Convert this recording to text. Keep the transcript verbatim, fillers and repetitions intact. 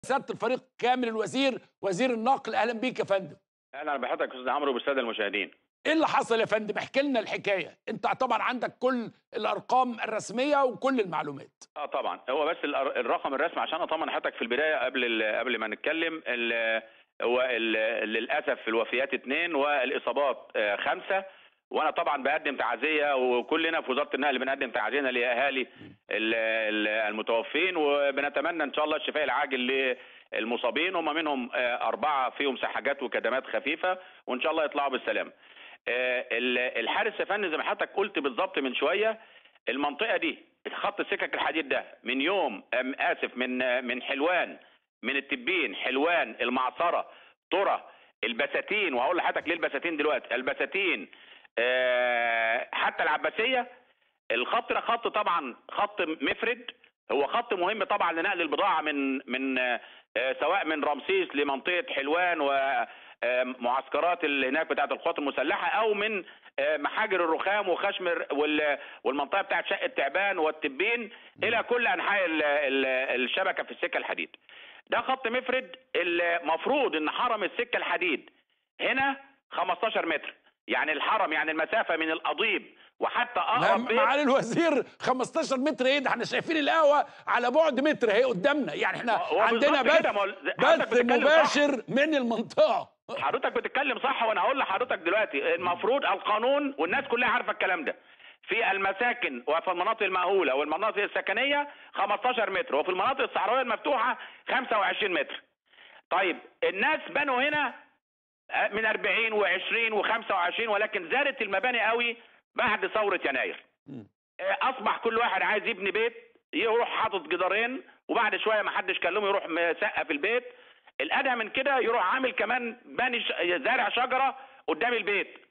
سياده الفريق كامل الوزير وزير النقل، اهلا بيك يا فندم. اهلا بحضرتك يا استاذ عمرو وبالساده المشاهدين. ايه اللي حصل يا فندم؟ احكي لنا الحكايه، انت طبعا عندك كل الارقام الرسميه وكل المعلومات. اه طبعا، هو بس الرقم الرسمي عشان اطمن حضرتك في البدايه قبل قبل ما نتكلم. ال هو ال للاسف الوفيات اثنين والاصابات خمسه، وانا طبعا بقدم تعزيه، وكلنا في وزاره النقل بنقدم تعزينا لاهالي المتوفين، وبنتمنى ان شاء الله الشفاء العاجل للمصابين، هم منهم اربعه فيهم سحاجات وكدمات خفيفه، وان شاء الله يطلعوا بالسلامه. الحارس يا فندم زي ما حضرتك قلت بالظبط من شويه، المنطقه دي خط السكك الحديد ده من يوم اسف من من حلوان، من التبين، حلوان، المعصره، طرة، البساتين، وهقول لحضرتك ليه البساتين دلوقتي، البساتين أه حتى العباسيه. الخط ده خط طبعا خط مفرد، هو خط مهم طبعا لنقل البضاعه من من أه سواء من رمسيس لمنطقه حلوان ومعسكرات اللي هناك بتاعت القوات المسلحه، او من محاجر الرخام وخشم والمنطقه بتاعت شقه تعبان والتبين الى كل انحاء الشبكه في السكه الحديد. ده خط مفرد، المفروض ان حرم السكه الحديد هنا خمستاشر متر، يعني الحرم يعني المسافه من القضيب وحتى اقرب بيت. معالي الوزير خمستاشر متر ايه ده؟ احنا شايفين القهوه على بعد متر اهي قدامنا، يعني احنا عندنا بث بث مباشر من المنطقه. حضرتك بتتكلم صح، وانا هقول لحضرتك دلوقتي المفروض القانون والناس كلها عارفه الكلام ده، في المساكن وفي المناطق المأهوله والمناطق السكنيه خمستاشر متر، وفي المناطق الصحراويه المفتوحه خمسة وعشرين متر. طيب الناس بنوا هنا من أربعين وعشرين وخمسة وعشرين، ولكن زادت المباني قوي بعد ثوره يناير. اصبح كل واحد عايز يبني بيت يروح حاطط جدارين، وبعد شويه ما حدش كلمه يروح مسقف البيت. الادهى من كده يروح عامل كمان باني زارع شجره قدام البيت،